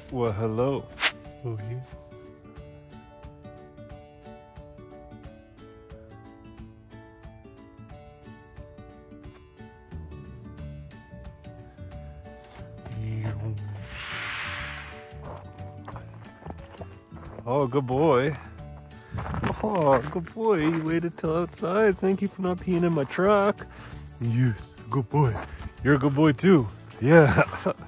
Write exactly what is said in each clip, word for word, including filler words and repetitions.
Well, hello. Oh, yes. Oh, good boy. Oh, good boy. You waited till outside. Thank you for not peeing in my truck. Yes, good boy. You're a good boy too. Yeah.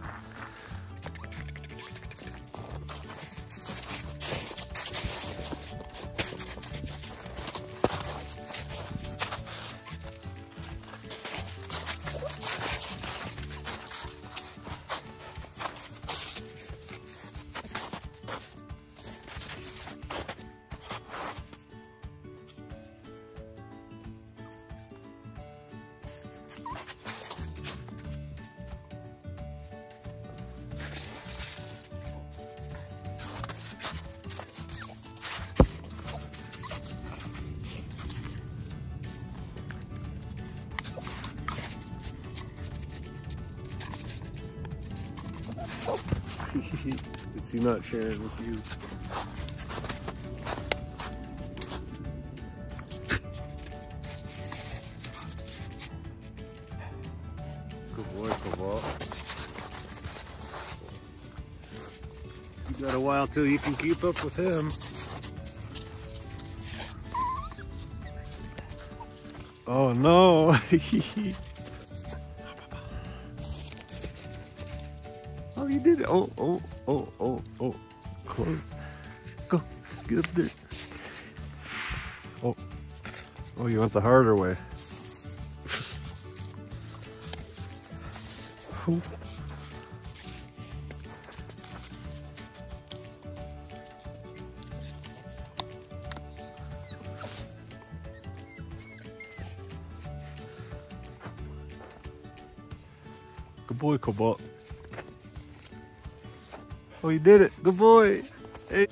Is he not sharing with you? Good boy, Kobalt. You got a while till you can keep up with him. Oh no! Oh, you did it. Oh, oh, oh, oh, oh. Close. Go. Get up there. Oh. Oh, you went the harder way. Oh. Good boy, Kobalt. Oh, you did it. Good boy. Hey.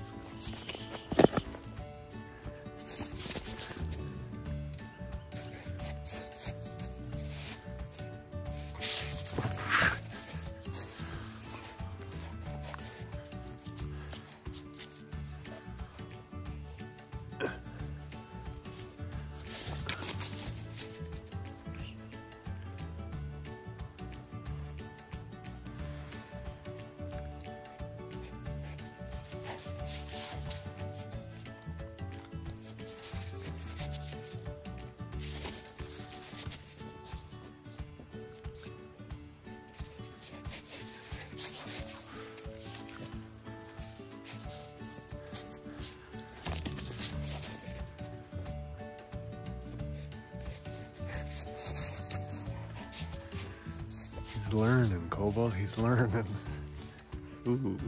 He's learning, Kobalt. He's learning. Ooh.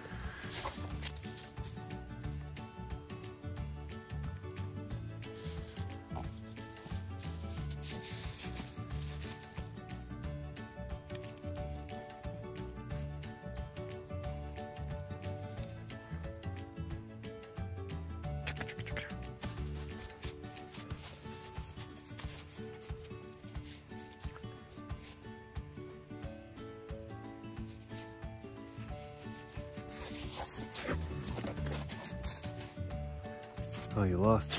Oh, you lost.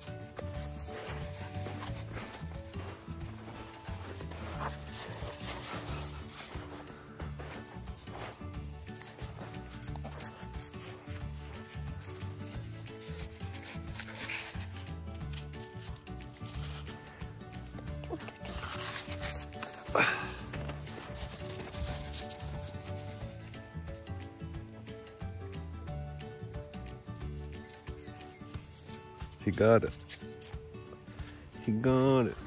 He got it. He got it.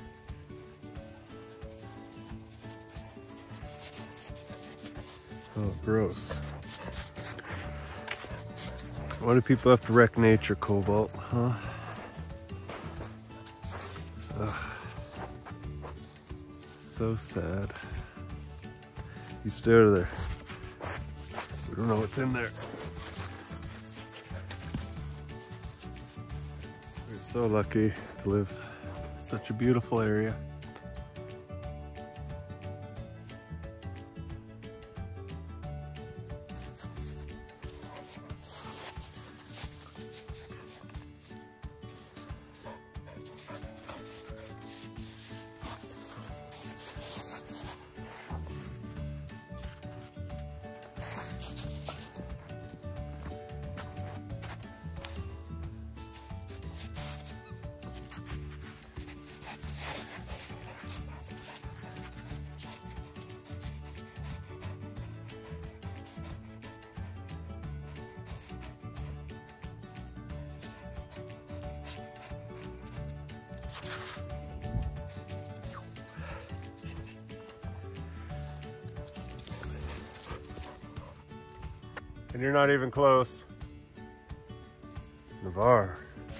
Oh, gross. Why do people have to wreck nature, Kobalt, huh? Ugh. So sad. You stay out of there. We don't know what's in there. We're so lucky to live in such a beautiful area. And you're not even close. Navaare.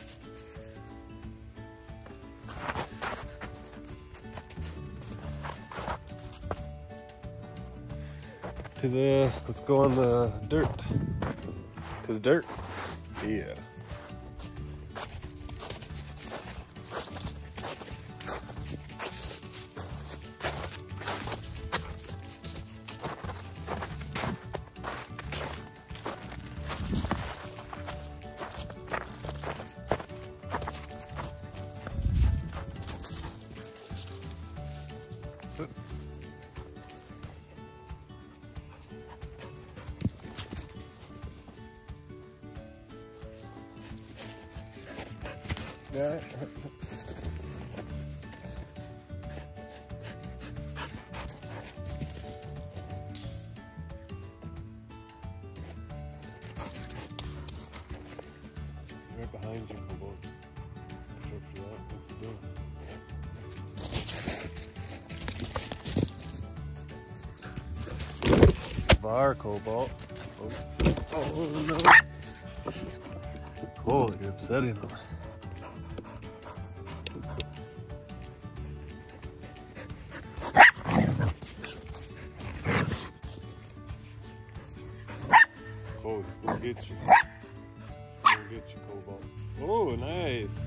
To the, let's go on the dirt. To the dirt. Yeah. Yeah. Right behind you, Kobalt. Watch out for that. What's he doing? Navaare, Kobalt. Oh. Oh no. Oh, you're upsetting him. Oh, he's gonna get you. He's gonna get you, Kobalt. Oh, nice.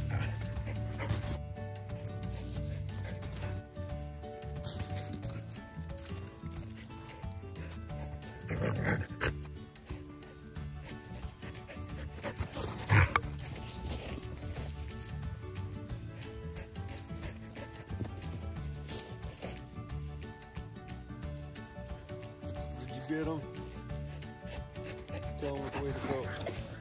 Did you get him? Tell him which way to go.